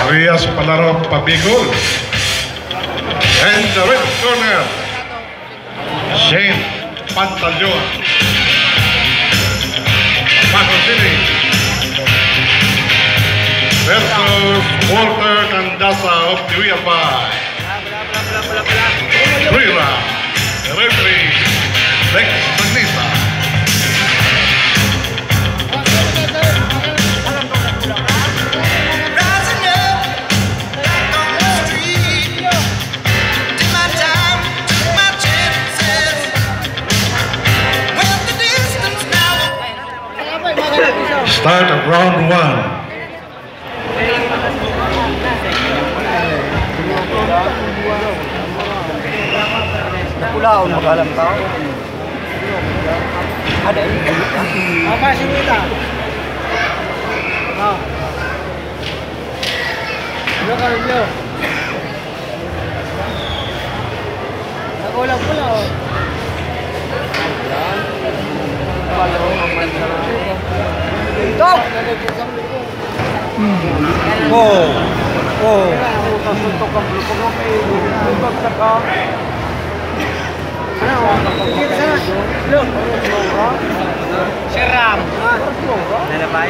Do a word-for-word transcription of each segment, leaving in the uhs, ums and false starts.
Parehas palaro pabigol. And the red corner, Shane Pantaleon. Paco City versus Walter Candasa of the albay. Three rounds. The referee, Lex Magnisa. Start of round one. Pulau magalang tao. Ada ini. Apa sih kita? Ah. Yo kalau yo. Aku ulang pulau. Kalau aman sana. Stop. Oh. Oh. Untuk kamu kamu itu bakal Seram. Ada baik.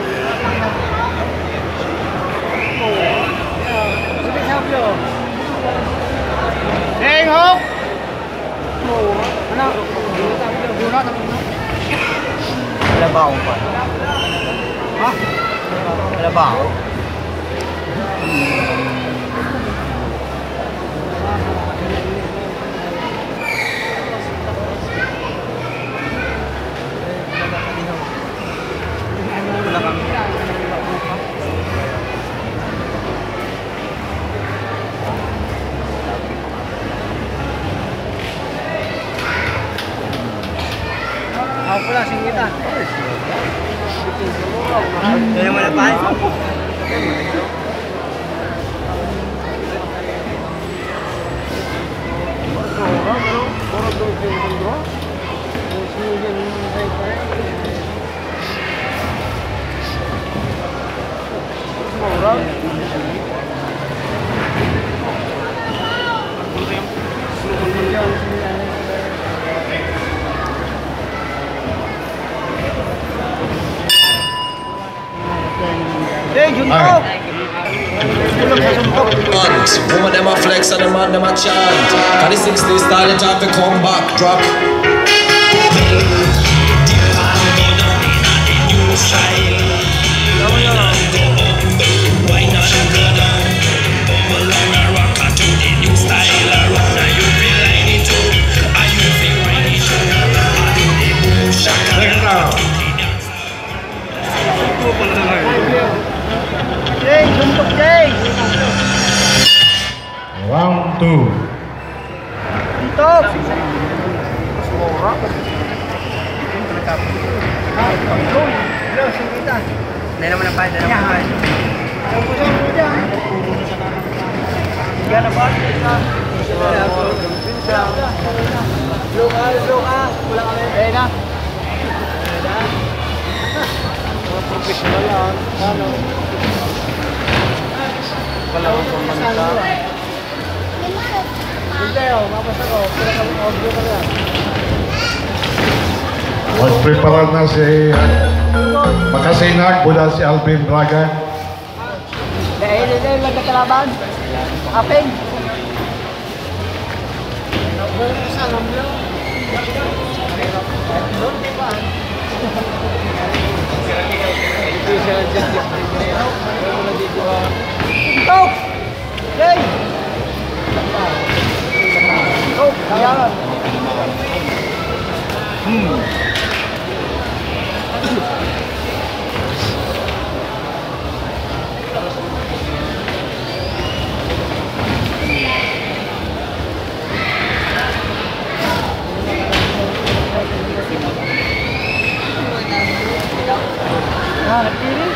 Tengok. Ada bau pak. Hah? Ada bau. Aku lah sing kita. Yang mana baik? And woman them a flex and the man them a chant. Can the sixties style it have to come back, drop. Round two. Untuk. Dari mana pak? Dari mana pak? Jangan apa? Belum ah, belum ah, pulang ah. Eh dah. Profesional lah, ano? Kalau pemantau. Mag-prepare na si Makasinag mula si Alvin Braga. Dahil dahil magkakalaban. Apeng. Tok. Hey. Oh, jalan. Hmm. Nah, kiri.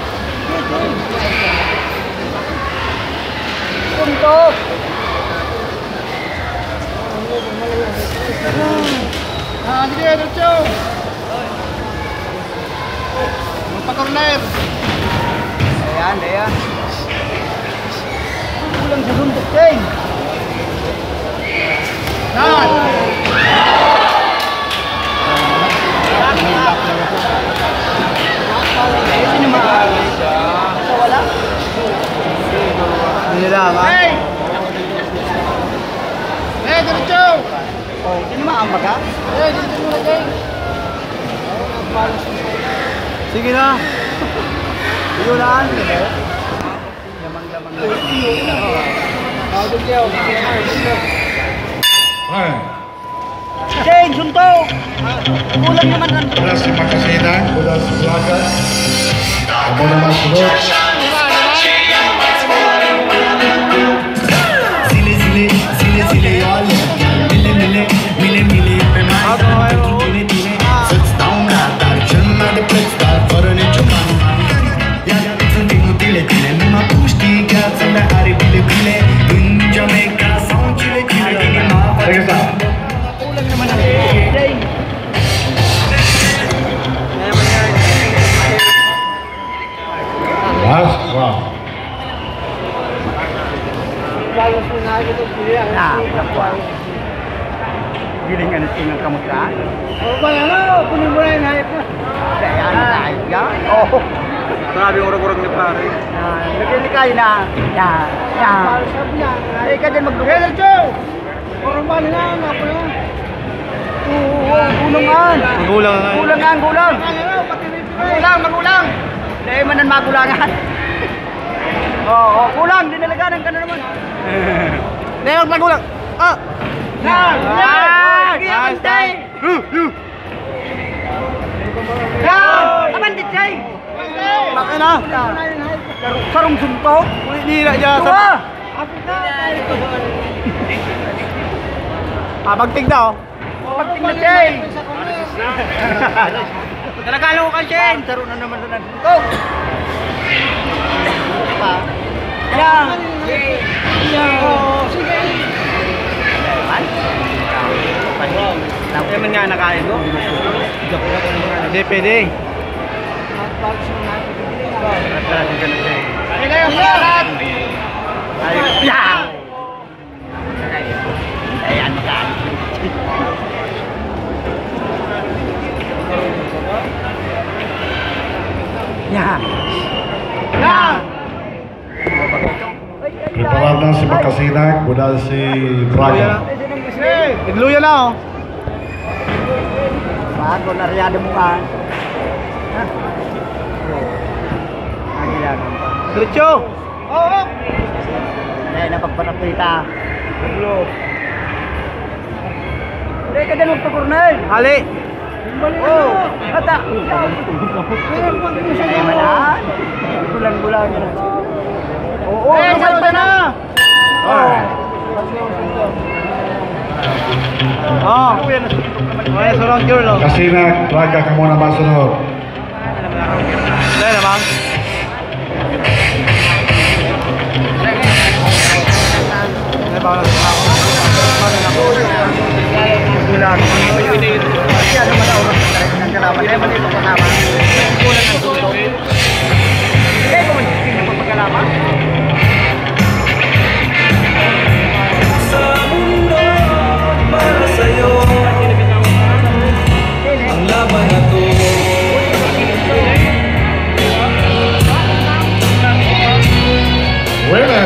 Untuk ah, dia lucu. Lupa corner. Ayan, ayan. Kulang sa suntok, Cheng. Yan! Sino mag-aaway siya? Wala? Hindi lang, ha? Hey! Hey, diretso! Oh, sino maambag ka? Hey, diretso muna, Cheng. Sige na. Yulaan. Lamang-lamang lang. Ay. Cheng, suntok! Kulang naman lang. Mula si Makasinan, mula si Blagas. Ako naman sunod. Zile zile, zile zile yale. Mile mile, mile mile pe mai. Tine tine, să-ți dau gata. Cel mai de preț, dar fără niciun ban. Iar sunt inutile tine, numai tu știi că ți-mi are bile bile. În Jamaica sau în Chile, Chile, inima. Kulang naman ang Cheng. Last round. Nah, dapat. Giling ka na tingnan kamusta? Oh, ba ano? Kunin mo na yung hayop na. Kaya ano na hayop yan? Oo. Grabe yung urag-urag ni pare. Nagkilikay na. Yan. Yan. Eh, ka din magdukot. Hey, Delcho! Urang ba nila? Ano po yun? Oo, gulangan. Gulangan. Gulangan, gulang. Magulang, magulang. Dahil manan magulangan. Oo, kulang. Dinalaganan ka na naman. Dahil magulang. Ah! Yan! Yan! Yan! Yan! Yan! Abandit siya! Bakit na? Sarong suntok? Hindi na dyan. Tuwa! Ah, pagtig na oh. Pagtig na siya eh. Talagalo ka siya eh. Saro na naman sa nagsuntok. Yan! Yan! Sige! Tapos naman nga nakain ko. Hindi pwede. Hindi kayo salat! Yan! Ayan makain. Yan! Yan! Preparar na si Makasinan, mula si Braga. Nagluya na oh. Bago na riyado mo ka. Ha? Ang ilangan pa. Diretso! Oo! Dahil napagpanapita. Naglo. Hindi ka din magpakornay. Hali! Oo! Hata! Hindi manan. Bulang-bulang yun. Oo! Kamay pa na! Oo! Oh, may surong girl oh. Makasinan, Braga ka muna masunod. Dahil naman. Winner!